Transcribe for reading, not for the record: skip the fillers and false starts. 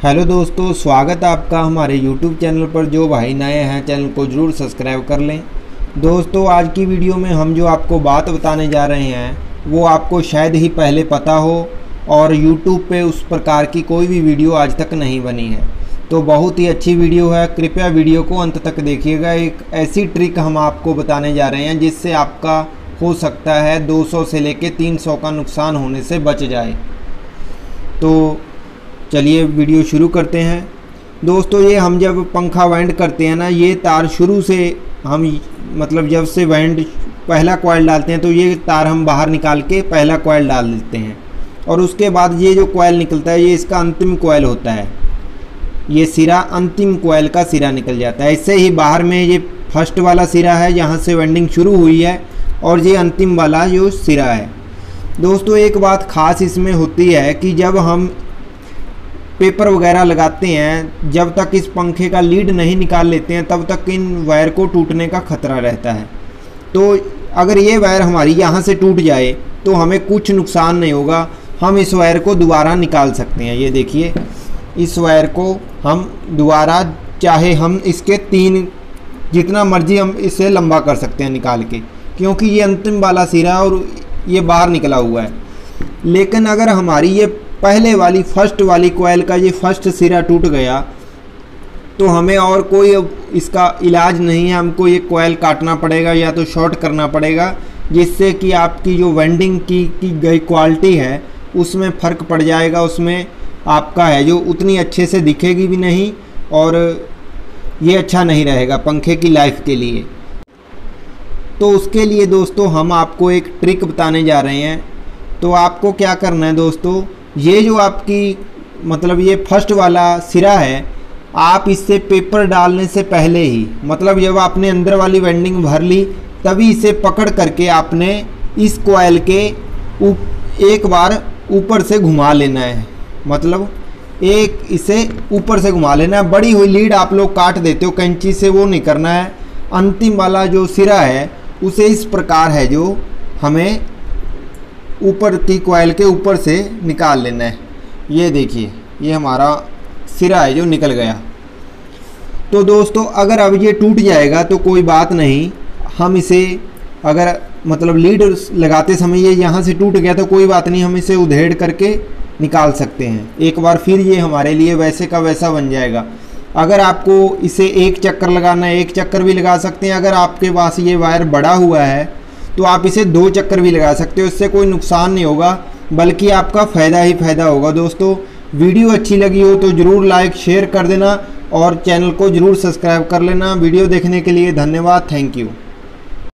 Hello दोस्तों, स्वागत है आपका हमारे YouTube चैनल पर। जो भाई नए हैं चैनल को ज़रूर सब्सक्राइब कर लें। दोस्तों, आज की वीडियो में हम जो आपको बात बताने जा रहे हैं वो आपको शायद ही पहले पता हो और YouTube पे उस प्रकार की कोई भी वीडियो आज तक नहीं बनी है। तो बहुत ही अच्छी वीडियो है, कृपया वीडियो को अंत तक देखिएगा। एक ऐसी ट्रिक हम आपको बताने जा रहे हैं जिससे आपका हो सकता है 200 से लेके 300 का नुकसान होने से बच जाए। तो चलिए वीडियो शुरू करते हैं। दोस्तों, ये हम जब पंखा वाइंड करते हैं ना, ये तार शुरू से हम मतलब जब से वाइंड पहला कॉइल डालते हैं तो ये तार हम बाहर निकाल के पहला कॉइल डाल देते हैं और उसके बाद ये जो कॉइल निकलता है ये इसका अंतिम कॉइल होता है। ये सिरा अंतिम कॉइल का सिरा निकल जाता है। इससे ही बाहर में ये फर्स्ट वाला सिरा है जहाँ से वाइंडिंग शुरू हुई है और ये अंतिम वाला जो सिरा है। दोस्तों, एक बात ख़ास इसमें होती है कि जब हम पेपर वगैरह लगाते हैं, जब तक इस पंखे का लीड नहीं निकाल लेते हैं तब तक इन वायर को टूटने का खतरा रहता है। तो अगर ये वायर हमारी यहाँ से टूट जाए तो हमें कुछ नुकसान नहीं होगा, हम इस वायर को दोबारा निकाल सकते हैं। ये देखिए, इस वायर को हम दोबारा चाहे हम इसके 3 जितना मर्जी हम इसे लंबा कर सकते हैं निकाल के, क्योंकि ये अंतिम वाला सिरा और ये बाहर निकला हुआ है। लेकिन अगर हमारी ये पहले वाली फर्स्ट वाली कॉइल का ये फर्स्ट सिरा टूट गया तो हमें और कोई इसका इलाज नहीं है। हमको ये कॉइल काटना पड़ेगा या तो शॉर्ट करना पड़ेगा, जिससे कि आपकी जो वेंडिंग की गई क्वालिटी है उसमें फ़र्क पड़ जाएगा। उसमें आपका है जो उतनी अच्छे से दिखेगी भी नहीं और ये अच्छा नहीं रहेगा पंखे की लाइफ के लिए। तो उसके लिए दोस्तों हम आपको एक ट्रिक बताने जा रहे हैं। तो आपको क्या करना है दोस्तों, ये जो आपकी मतलब ये फर्स्ट वाला सिरा है, आप इससे पेपर डालने से पहले ही मतलब जब आपने अंदर वाली वेंडिंग भर ली तभी इसे पकड़ करके आपने इस कॉइल के एक बार ऊपर से घुमा लेना है। मतलब एक इसे ऊपर से घुमा लेना है। बड़ी हुई लीड आप लोग काट देते हो कैंची से, वो नहीं करना है। अंतिम वाला जो सिरा है उसे इस प्रकार है जो हमें ऊपर की कॉइल के ऊपर से निकाल लेना है। ये देखिए, ये हमारा सिरा है जो निकल गया। तो दोस्तों, अगर अब ये टूट जाएगा तो कोई बात नहीं, हम इसे अगर मतलब लीड लगाते समय ये यहाँ से टूट गया तो कोई बात नहीं, हम इसे उधेड़ करके निकाल सकते हैं। एक बार फिर ये हमारे लिए वैसे का वैसा बन जाएगा। अगर आपको इसे एक चक्कर लगाना है, एक चक्कर भी लगा सकते हैं। अगर आपके पास ये वायर बड़ा हुआ है तो आप इसे 2 चक्कर भी लगा सकते हो। इससे कोई नुकसान नहीं होगा, बल्कि आपका फ़ायदा ही फ़ायदा होगा। दोस्तों, वीडियो अच्छी लगी हो तो ज़रूर लाइक शेयर कर देना और चैनल को ज़रूर सब्सक्राइब कर लेना। वीडियो देखने के लिए धन्यवाद। Thank you.